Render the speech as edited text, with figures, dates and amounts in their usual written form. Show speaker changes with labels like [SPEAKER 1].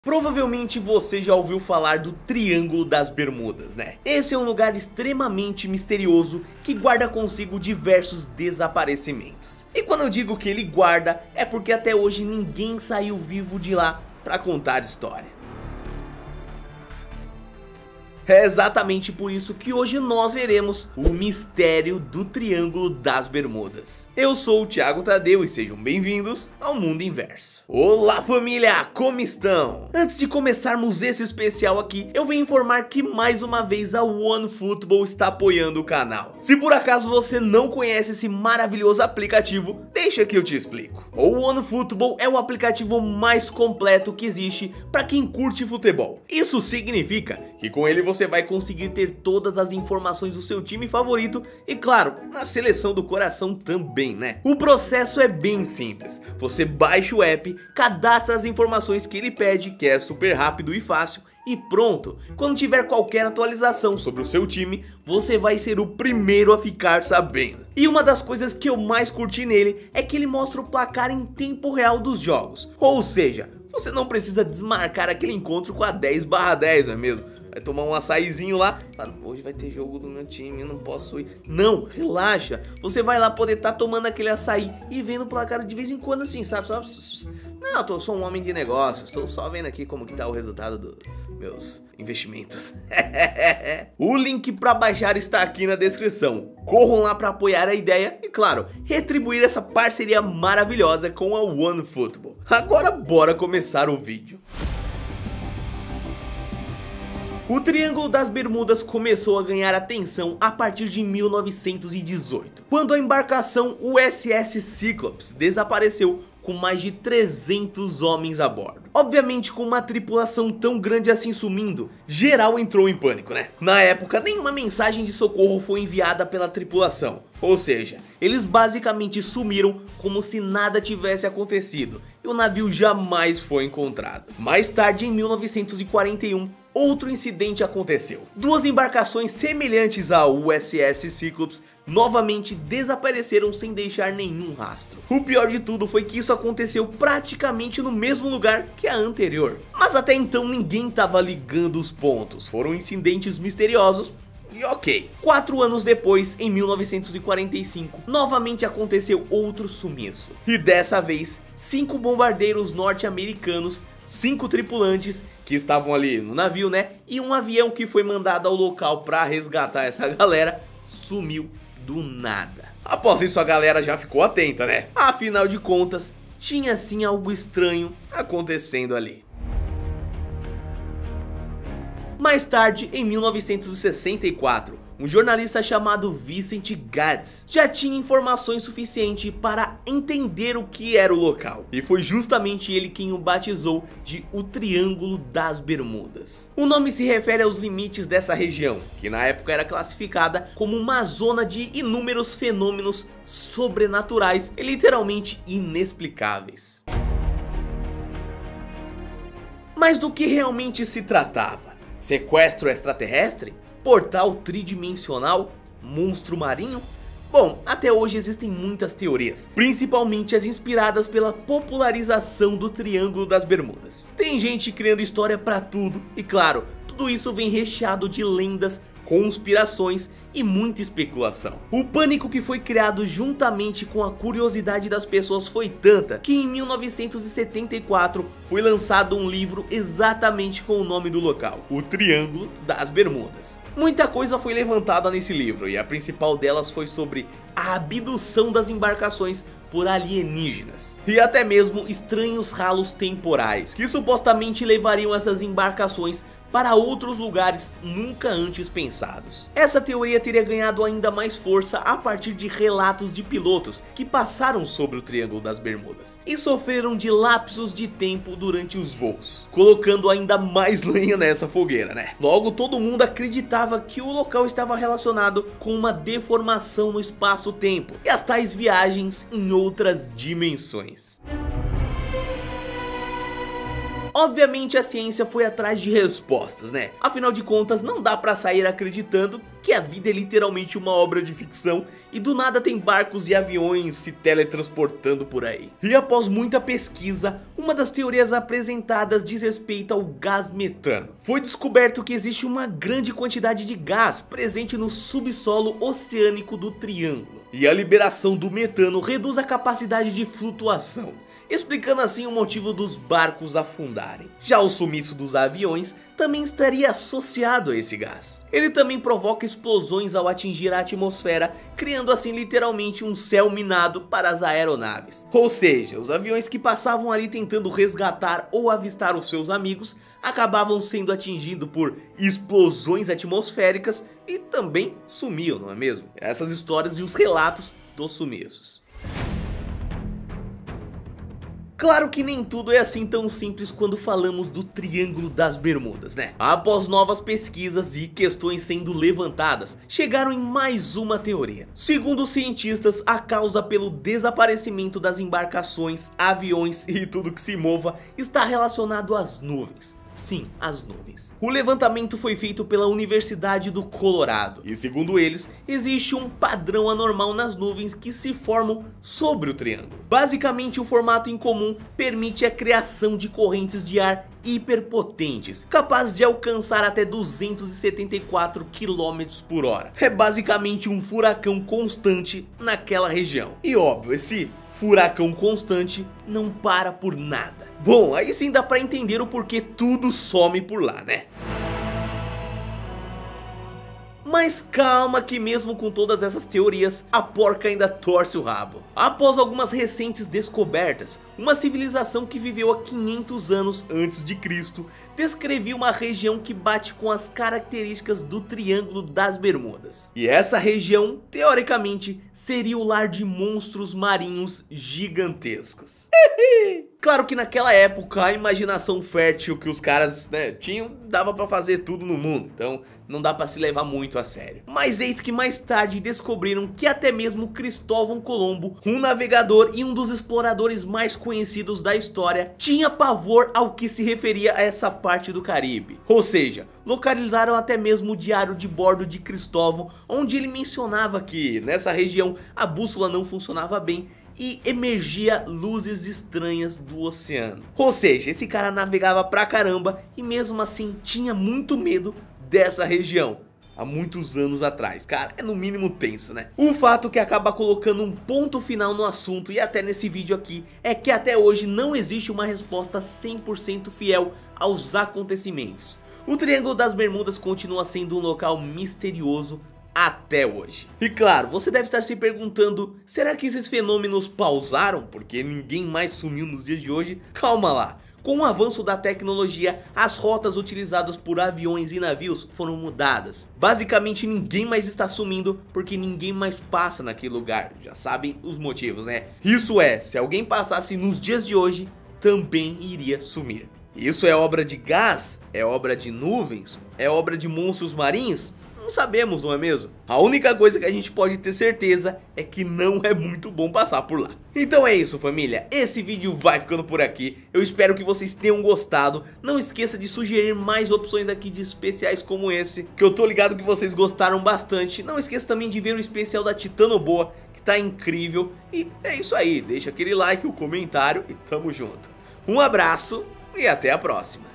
[SPEAKER 1] Provavelmente você já ouviu falar do Triângulo das Bermudas, né? Esse é um lugar extremamente misterioso que guarda consigo diversos desaparecimentos. E quando eu digo que ele guarda, é porque até hoje ninguém saiu vivo de lá pra contar história. É exatamente por isso que hoje nós veremos o mistério do Triângulo das Bermudas. Eu sou o Thiago Tadeu e sejam bem-vindos ao Mundo Inverso. Olá família, como estão? Antes de começarmos esse especial aqui, eu venho informar que mais uma vez a OneFootball está apoiando o canal. Se por acaso você não conhece esse maravilhoso aplicativo, deixa que eu te explico. O OneFootball é o aplicativo mais completo que existe para quem curte futebol. Isso significa que com ele você vai conseguir ter todas as informações do seu time favorito e, claro, na seleção do coração também, né? O processo é bem simples. Você baixa o app, cadastra as informações que ele pede, que é super rápido e fácil, e pronto. Quando tiver qualquer atualização sobre o seu time, você vai ser o primeiro a ficar sabendo. E uma das coisas que eu mais curti nele é que ele mostra o placar em tempo real dos jogos. Ou seja, você não precisa desmarcar aquele encontro com a 10/10, não é mesmo? Vai tomar um açaizinho lá, fala, hoje vai ter jogo do meu time, eu não posso ir. Não, relaxa, você vai lá poder estar tomando aquele açaí e vendo o placar de vez em quando assim, sabe? Não, eu sou um homem de negócios, estou só vendo aqui como que tá o resultado dos meus investimentos. O link para baixar está aqui na descrição. Corram lá para apoiar a ideia e, claro, retribuir essa parceria maravilhosa com a OneFootball. Agora bora começar o vídeo. O Triângulo das Bermudas começou a ganhar atenção a partir de 1918, quando a embarcação USS Cyclops desapareceu com mais de 300 homens a bordo. Obviamente, com uma tripulação tão grande assim sumindo, geral entrou em pânico, né? Na época, nenhuma mensagem de socorro foi enviada pela tripulação. Ou seja, eles basicamente sumiram como se nada tivesse acontecido e o navio jamais foi encontrado. Mais tarde, em 1941, outro incidente aconteceu. Duas embarcações semelhantes à USS Cyclops novamente desapareceram sem deixar nenhum rastro. O pior de tudo foi que isso aconteceu praticamente no mesmo lugar que a anterior. Mas até então ninguém estava ligando os pontos, foram incidentes misteriosos. E ok. 4 anos depois, em 1945, novamente aconteceu outro sumiço. E dessa vez, 5 bombardeiros norte-americanos, 5 tripulantes que estavam ali no navio, né? E um avião que foi mandado ao local para resgatar essa galera, sumiu do nada. Após isso a galera já ficou atenta, né? Afinal de contas, tinha sim algo estranho acontecendo ali. Mais tarde, em 1964, um jornalista chamado Vincent Gaddis já tinha informações suficientes para entender o que era o local. E foi justamente ele quem o batizou de o Triângulo das Bermudas. O nome se refere aos limites dessa região, que na época era classificada como uma zona de inúmeros fenômenos sobrenaturais e literalmente inexplicáveis. Mas do que realmente se tratava? Sequestro extraterrestre? Portal tridimensional? Monstro marinho? Bom, até hoje existem muitas teorias, principalmente as inspiradas pela popularização do Triângulo das Bermudas. Tem gente criando história pra tudo e, claro, tudo isso vem recheado de lendas, conspirações e muita especulação. O pânico que foi criado juntamente com a curiosidade das pessoas foi tanta que em 1974 foi lançado um livro exatamente com o nome do local, o Triângulo das Bermudas. Muita coisa foi levantada nesse livro e a principal delas foi sobre a abdução das embarcações por alienígenas e até mesmo estranhos ralos temporais que supostamente levariam essas embarcações para outros lugares nunca antes pensados. Essa teoria teria ganhado ainda mais força a partir de relatos de pilotos que passaram sobre o Triângulo das Bermudas e sofreram de lapsos de tempo durante os voos, colocando ainda mais lenha nessa fogueira, né? Logo, todo mundo acreditava que o local estava relacionado com uma deformação no espaço-tempo e as tais viagens em outras dimensões. Obviamente a ciência foi atrás de respostas, né? Afinal de contas, não dá pra sair acreditando que a vida é literalmente uma obra de ficção e do nada tem barcos e aviões se teletransportando por aí. E após muita pesquisa, uma das teorias apresentadas diz respeito ao gás metano. Foi descoberto que existe uma grande quantidade de gás presente no subsolo oceânico do Triângulo. E a liberação do metano reduz a capacidade de flutuação, explicando assim o motivo dos barcos afundarem. Já o sumiço dos aviões também estaria associado a esse gás. Ele também provoca explosões ao atingir a atmosfera, criando assim literalmente um céu minado para as aeronaves. Ou seja, os aviões que passavam ali tentando resgatar ou avistar os seus amigos acabavam sendo atingidos por explosões atmosféricas e também sumiam, não é mesmo? Essas histórias e os relatos dos sumiços. Claro que nem tudo é assim tão simples quando falamos do Triângulo das Bermudas, né? Após novas pesquisas e questões sendo levantadas, chegaram em mais uma teoria. Segundo os cientistas, a causa pelo desaparecimento das embarcações, aviões e tudo que se mova está relacionado às nuvens. Sim, as nuvens. O levantamento foi feito pela Universidade do Colorado e, segundo eles, existe um padrão anormal nas nuvens que se formam sobre o triângulo. Basicamente, o formato incomum permite a criação de correntes de ar hiperpotentes, capazes de alcançar até 274 km por hora. É basicamente um furacão constante naquela região. E óbvio, esse furacão constante não para por nada. Bom, aí sim dá pra entender o porquê tudo some por lá, né? Mas calma que mesmo com todas essas teorias, a porca ainda torce o rabo. Após algumas recentes descobertas, uma civilização que viveu há 500 anos antes de Cristo descrevia uma região que bate com as características do Triângulo das Bermudas. E essa região, teoricamente, seria o lar de monstros marinhos gigantescos. Claro que naquela época a imaginação fértil que os caras, né, tinham dava pra fazer tudo no mundo, então não dá pra se levar muito a sério. Mas eis que mais tarde descobriram que até mesmo Cristóvão Colombo, um navegador e um dos exploradores mais conhecidos da história, tinha pavor ao que se referia a essa parte do Caribe. Ou seja, localizaram até mesmo o diário de bordo de Cristóvão, onde ele mencionava que nessa região a bússola não funcionava bem e emergia luzes estranhas do oceano. Ou seja, esse cara navegava pra caramba e mesmo assim tinha muito medo dessa região há muitos anos atrás. Cara, é no mínimo tenso, né? O fato que acaba colocando um ponto final no assunto e até nesse vídeo aqui é que até hoje não existe uma resposta 100% fiel aos acontecimentos. O Triângulo das Bermudas continua sendo um local misterioso até hoje. E claro, você deve estar se perguntando, será que esses fenômenos pausaram porque ninguém mais sumiu nos dias de hoje? Calma lá. Com o avanço da tecnologia, as rotas utilizadas por aviões e navios foram mudadas. Basicamente ninguém mais está sumindo porque ninguém mais passa naquele lugar. Já sabem os motivos, né? Isso é, se alguém passasse nos dias de hoje, também iria sumir. Isso é obra de gás? É obra de nuvens? É obra de monstros marinhos? Não sabemos, não é mesmo? A única coisa que a gente pode ter certeza é que não é muito bom passar por lá. Então é isso, família, esse vídeo vai ficando por aqui. Eu espero que vocês tenham gostado. Não esqueça de sugerir mais opções aqui de especiais como esse, que eu tô ligado que vocês gostaram bastante. Não esqueça também de ver o especial da Titanoboa, que tá incrível. E é isso aí, deixa aquele like, o comentário e tamo junto. Um abraço e até a próxima.